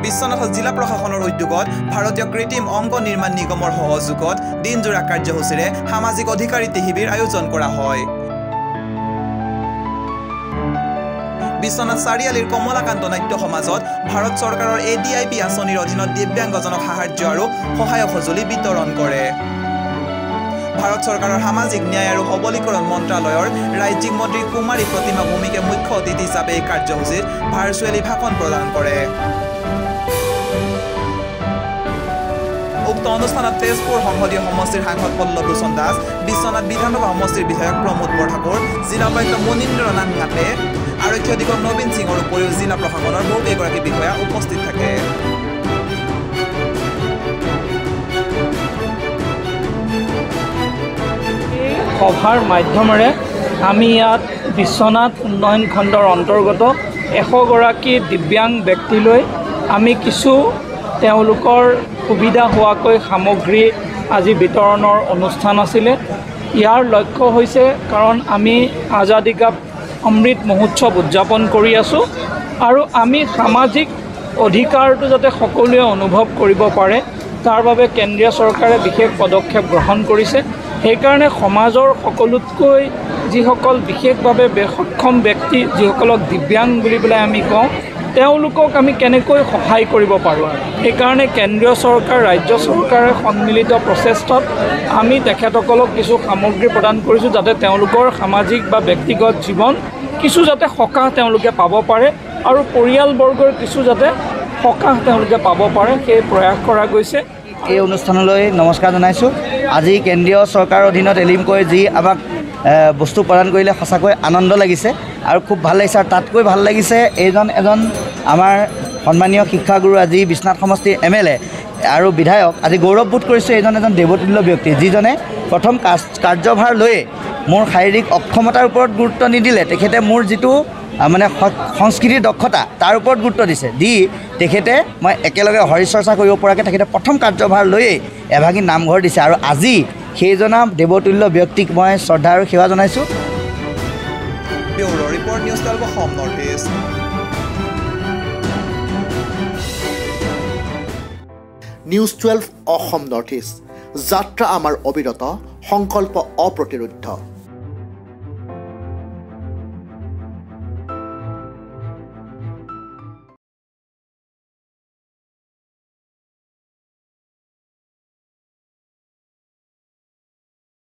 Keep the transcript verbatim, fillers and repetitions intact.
বিশ্বনাথ জিলা প্ৰশাসনৰ উদ্যোগত ভাৰতীয় কৃত্ৰিম অংগ নিৰ্মাণ নিগমৰ সহযোগত দিনজোৰা কাৰ্যসূচীৰে সামাজিক অধিকাৰিতা শিবিৰ আয়োজন কৰা হয়। বিশ্বনাথ চাৰিআলিৰ কমলাকান্ত নাট্য সমাজত ভাৰত চৰকাৰৰ এ ডি আই পি আঁচনিৰ অধীনত দিব্যাংগজনক সাহায্য আৰু সহায়ক সঁজুলি বিতৰণ কৰে। ভাৰত চৰকাৰৰ সামাজিক ন্যায় আৰু সবলীকৰণ মন্ত্ৰালয়ৰ ৰাজ্যিক মন্ত্ৰী কুমাৰী প্ৰতিমা ভূমিকে মুখ্য অতিথি হিচাপে এই কাৰ্যসূচীত ভাৰ্চুৱেলি ভাষণ প্ৰদান কৰে। উক্ত অনুষ্ঠানত তেজপুৰ সংসদীয় সমষ্টিৰ সাংসদ পল্লৱ লোচন দাস, বিশ্বনাথ বিধানসভা সমষ্টিৰ বিধায়ক প্ৰমোদ বৰঠাকুৰ, জিলা উপায়ুক্ত মুনীন্দ্ৰ নাথ ঘাটে, আৰক্ষী অধীক্ষক নবীন সিঙৰ উপৰিও জিলা প্ৰশাসনৰ বহু কেইগৰাকী বিষয়া উপস্থিত থাকে। সভাৰ মাধ্যমেৰে আমি ইয়াত বিশ্বনাথ উন্নয়ন খণ্ডৰ অন্তৰ্গত এশগৰাকী দিব্যাংগ ব্যক্তিলৈ আমি কিছু তেওঁলোকৰ সুবিধা হোৱাকৈ সামগ্ৰী আজি বিতৰণৰ অনুষ্ঠান আছিলে। ইয়াৰ লক্ষ্য হৈছে কাৰণ আমি আজাদী কা অমৃত মহোৎসৱ উদযাপন কৰি আছোঁ আৰু আমি সামাজিক অধিকাৰটো যাতে সকলোৱে অনুভৱ কৰিব পাৰে তাৰ বাবে কেন্দ্ৰীয় চৰকাৰে বিশেষ পদক্ষেপ গ্ৰহণ কৰিছে। সেইকাৰণে সমাজৰ সকলোতকৈ যিসকল বিশেষভাৱে সক্ষম ব্যক্তি, যিসকলক দিব্যাংগ বুলি পেলাই আমি কওঁ, তেওঁলোকক আমি কেনেকৈ সহায় কৰিব পাৰোঁ। সেইকাৰণে কেন্দ্ৰীয় চৰকাৰ, ৰাজ্য চৰকাৰে সন্মিলিত প্ৰচেষ্টাত আমি তেখেতসকলক কিছু সামগ্ৰী প্ৰদান কৰিছোঁ যাতে তেওঁলোকৰ সামাজিক বা ব্যক্তিগত জীৱন কিছু যাতে সকাহ তেওঁলোকে পাব পাৰে আৰু পৰিয়ালবৰ্গৰ কিছু যাতে সকাহ তেওঁলোকে পাব পাৰে সেই প্ৰয়াস কৰা গৈছে। এই অনুষ্ঠানলৈ নমস্কাৰ জনাইছোঁ। আজি কেন্দ্ৰীয় চৰকাৰৰ অধীনত এলিমকৈ যি আমাক বস্তু প্ৰদান কৰিলে সঁচাকৈ আনন্দ লাগিছে আৰু খুব ভাল লাগিছে। আৰু তাতকৈ ভাল লাগিছে এইজন এজন আমাৰ সন্মানীয় শিক্ষাগুৰু, আজি বিশ্বনাথ সমষ্টিৰ এম এল এ আৰু বিধায়ক। আজি গৌৰৱবোধ কৰিছোঁ এইজন এজন দেৱতুল্য ব্যক্তি, যিজনে প্ৰথম কাৰ্যভাৰ লৈয়ে মোৰ শাৰীৰিক অক্ষমতাৰ ওপৰত গুৰুত্ব নিদিলে, তেখেতে মোৰ যিটো মানে সংস্কৃতিৰ দক্ষতা তাৰ ওপৰত গুৰুত্ব দিছে, দি তেখেতে মই একেলগে শৰীৰচৰ্চা কৰিব পৰাকৈ তেখেতে প্ৰথম কাৰ্যভাৰ লৈয়ে এভাগী নামঘৰ দিছে। আৰু আজি সেইজনা দেৱতুল্য ব্যক্তিক মই শ্ৰদ্ধা আৰু সেৱা জনাইছোঁ। News twelve Assam north east, যাত্ৰা আমাৰ অবিৰত, সংকল্প অপ্ৰতিৰোধ্য।